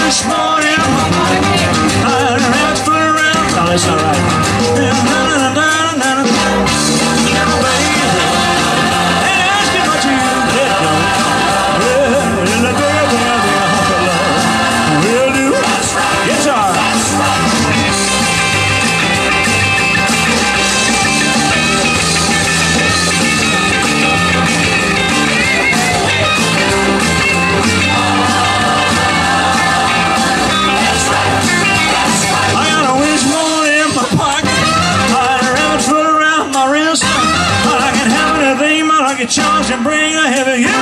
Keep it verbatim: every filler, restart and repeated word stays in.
wish more in my pocket. I'd have to fool around. No, that's not right. Na, na, na, na, na, na. Baby, ain't asking what you get, no. Well, in the big, big, big hunk of love. Will do. Guitar. Charge and bring a heavy